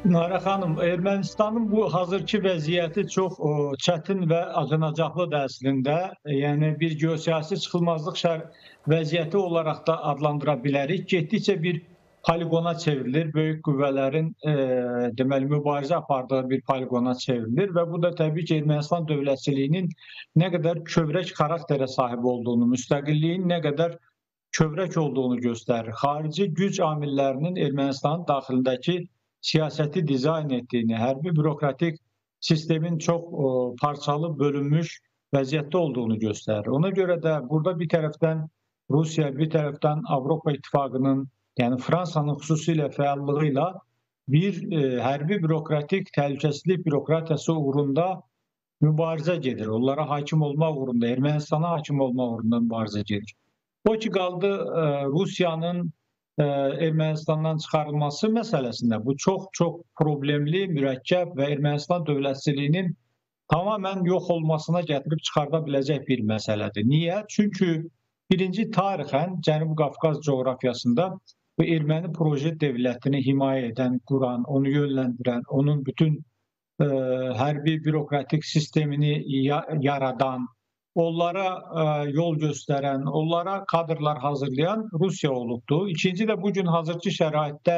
Nara xanım, Ermənistanın bu hazırki vəziyyəti çox çətin və acınacaqlıdır əslində. Yəni bir geosiyasi çıxılmazlıq vəziyyəti olaraq da adlandıra bilərik. Getdikcə bir poligona çevrilir, böyük qüvvələrin deməli mübarizə apardığı bir poligona çevrilir və bu da təbii ki, Ermənistan dövlətçiliyinin nə qədər kövrək xarakterə sahib olduğunu, müstəqilliyin nə qədər kövrək olduğunu göstərir. Xarici güc amillərinin Ermənistanın daxilindəki siyasəti dizayn etdiyini, hərbi bürokratik sistemin çox parçalı, bölünmüş vəziyyətdə olduğunu göstərir. Ona görə də burada bir tərəfdən Rusiya, bir tərəfdən Avropa İttifaqının, yəni Fransanın xüsusilə fəallığı ilə bir hərbi bürokratik təhlükəsizlik bürokratiyası uğrunda mübarizə gedir. Onlara hakim olmaq uğrunda, Ermənistana hakim olmaq uğrunda mübarizə gedir. O ki qaldı Rusiyanın Ermənistandan çıxarılması məsələsində bu çox problemli, mürəkkəb və Ermənistan dövlətçiliyinin tamamən yox olmasına gətirib çıxarda biləcək bir məsələdir. Niyə? Çünki birinci tarixən Cənubi Qafqaz coğrafiyasında bu erməni proje dövlətini himayə edən, quran, onu yönləndirən, onun bütün hərbi bürokratik sistemini yaradan, onlara yol göstərən, onlara kadrlar hazırlayan Rusiya olubdur. İkinci də bugün hazırki şəraitdə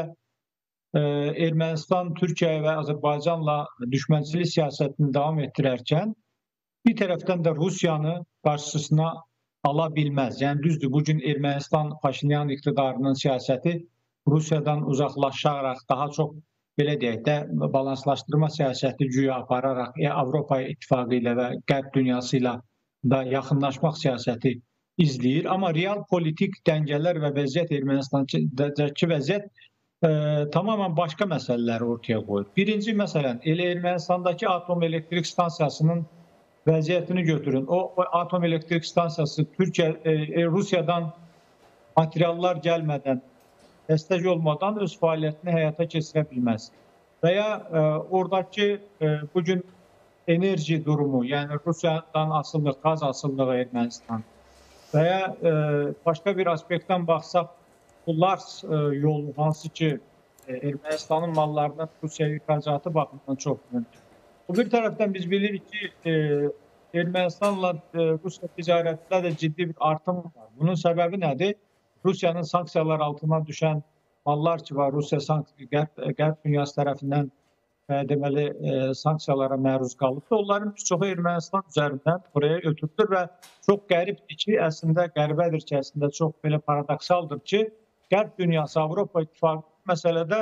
Ermənistan, Türkiyə və Azərbaycanla düşmənçilik siyasətini davam etdirərkən bir tərəfdən də Rusiyanı qarşısına ala bilməz. Yəni düzdür, bugün Ermənistan Paşinyan iqtidarının siyasəti Rusiyadan uzaqlaşaraq daha çox belə deyək də balanslaşdırma siyasəti güya apararaq Avropa İttifaqı ilə və Qərb dünyası ilə da yaxınlaşmaq siyasəti izləyir. Amma real politik dəngələr və vəziyyət Ermənistandakı vəziyyət tamamən başqa məsələləri ortaya qoyur. Birinci məsələn, elə Ermənistandakı atom elektrik stansiyasının vəziyyətini götürün. O atom elektrik stansiyası Rusiyadan materiallar gəlmədən, dəstək olmadan öz fəaliyyətini həyata keçirə bilməz. Və ya oradakı bugün enerji durumu, yəni Rusiyadan asıllıq, qaz asıllığı Ermənistan və ya başqa bir aspektdən baxsaq, bu Lars yolu hansı ki Ermənistanın mallarının Rusiyaya ixracatı baxımından çox mühümdür. Bu bir tərəfdən biz bilirik ki, Ermənistanla Rusiya ticarətində də ciddi bir artım var. Bunun səbəbi nədir? Rusiyanın sanksiyalar altına düşən mallar ki var, Rusiya Qərb dünyası tərəfindən deməli sanksiyalara məruz qalıbdır. Onların bir çoxu Ermənistan üzərindən buraya ötürülür və çox qəribdir ki, əslində qəribədir ki, əslində çox belə paradoksaldır ki, Qərb dünyası, Avropa İttifaqı məsələdə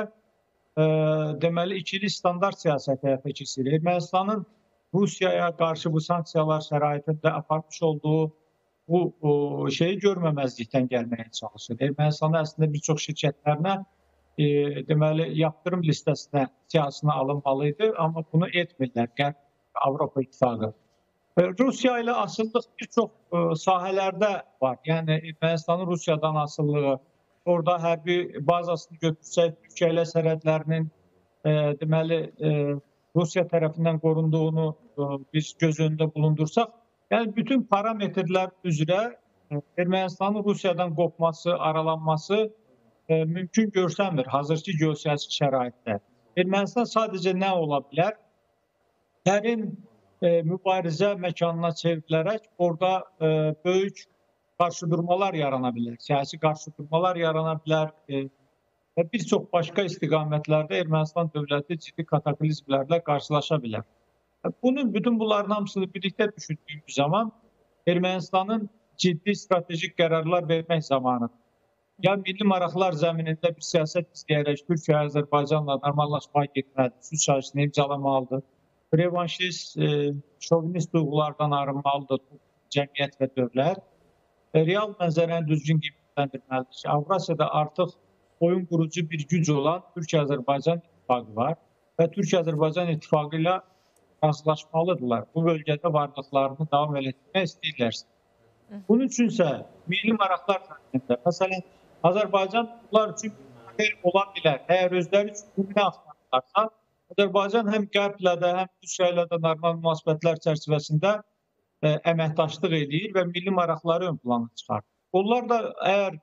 deməli ikili standart siyasət həyata keçirir. Ermənistanın Rusiyaya qarşı bu sanksiyalar şəraitində aparmış olduğu bu şeyi görməməzlikdən gəlməyə çalışır. Ermənistanın əslində bir çox şirkətlərinə deməli yaptırım listəsinə, siyasına alınmalıydı, amma bunu etmirlər Qərb Avropa İttifaqı. Rusiya ilə asıllıq bir çox sahələrdə var. Yəni Ermənistanın Rusiyadan asıllığı, orada hərbi bazasını götürsək, Türkiyə ilə sərhədlərinin deməli Rusiya tərəfindən qorunduğunu biz göz önündə bulundursaq, yəni bütün parametrlər üzrə Ermənistanın Rusiyadan qopması, aralanması mümkün görsənmir hazırki geosiyasi şəraitdə. Ermənistan sadəcə nə ola bilər? Dərin mübarizə məkanına çevrilərək orada böyük qarşıdurmalar yarana bilər, siyasi qarşıdurmalar yarana bilər və bir çox başqa istiqamətlərdə Ermənistan dövləti ciddi kataklizmlərlə qarşılaşa bilər. Bütün bunların hamısını birlikdə düşündüyümüz zaman Ermənistanın ciddi stratejik qərarlar vermək zamanı, ya milli maraqlar zəminində bir siyasət istəyərək Türkiyə, Azərbaycanla normallaşmağa getməlidir, sülh sazişini imzalamalıdır, revanşist, şovinist duyğulardan arınmalıdır cəmiyyət və dövlət, real mənzərəni düzgün qiymətləndirməlidir ki, Avrasiyada artıq oyun qurucu bir güc olan Türkiyə-Azərbaycan ittifaqı var və Türkiyə-Azərbaycan ittifaqı ilə razılaşmalıdırlar. Bu bölgədə varlıqlarını davam etdirmək istəyirlərsə. Bunun üçünsə milli maraqlar zəminində, məsələn, Azərbaycan bunlar üçün model ola bilər. Əgər özləri üçün nümunə axtarırlarsa, Azərbaycan həm Qərblə də, həm Rusiya ilə də normal münasibətlər çərçivəsində əməkdaşlıq edir və milli maraqları ön plana çıxarır. Onlar da əgər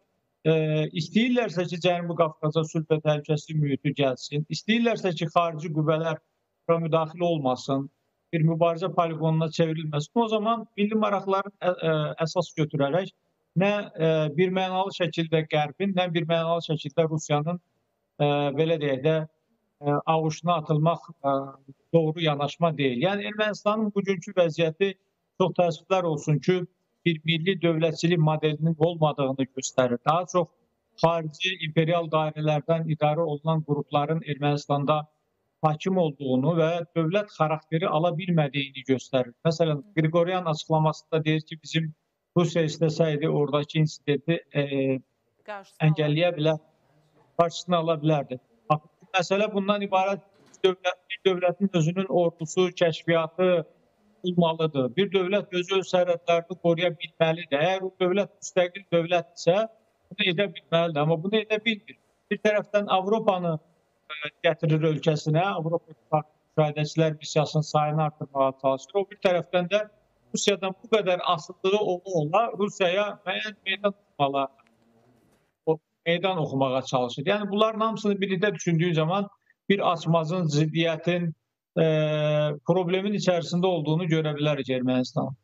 istəyirlərsə ki, Cənubi Qafqaza sülh və təhlükəsizlik mühiti gəlsin, istəyirlərsə ki, xarici qüvvələr bura müdaxilə olmasın, bir mübarizə poligonuna çevrilməsin, o zaman milli maraqların əsas götürərək nə birmənalı şəkildə Qərbin, nə birmənalı şəkildə Rusiyanın belə deyək də avuçuna atılmaq doğru yanaşma deyil. Yəni Ermənistanın bugünkü vəziyyəti çox təəssüflər olsun ki, bir milli dövlətçilik modelinin olmadığını göstərir. Daha çox xarici imperial dairələrdən idarə olunan qrupların Ermənistanda hakim olduğunu və dövlət xarakteri ala bilmədiyini göstərir. Məsələn, Qriqoryan açıqlamasında deyir ki, bizim Rusiya istəsəydi oradakı insidenti əngəlləyə bilər, qarşısını ala bilərdi. Məsələ bundan ibarət bir dövlətin özünün ordusu, kəşfiyyatı olmalıdır. Bir dövlət özü öz sərhədlərini qoruya bilməlidir. Əgər o dövlət müstəqil dövlətdirsə, bunu edə bilməlidir. Amma bunu edə bilmir. Bir tərəfdən Avropanı gətirir ölkəsinə, Avropa müşahidəçilər missiyasının sayını artırmağa çalışır. O bir tərəfdən də Rusiyadan bu qədər asılılığı ola Rusiyaya müəyyən meydan oxumağa çalışır. Yəni bunların hamısını birlikdə düşündüyü zaman bir açmazın, ziddiyyətin, problemin içərisində olduğunu görə bilərik Ermənistan.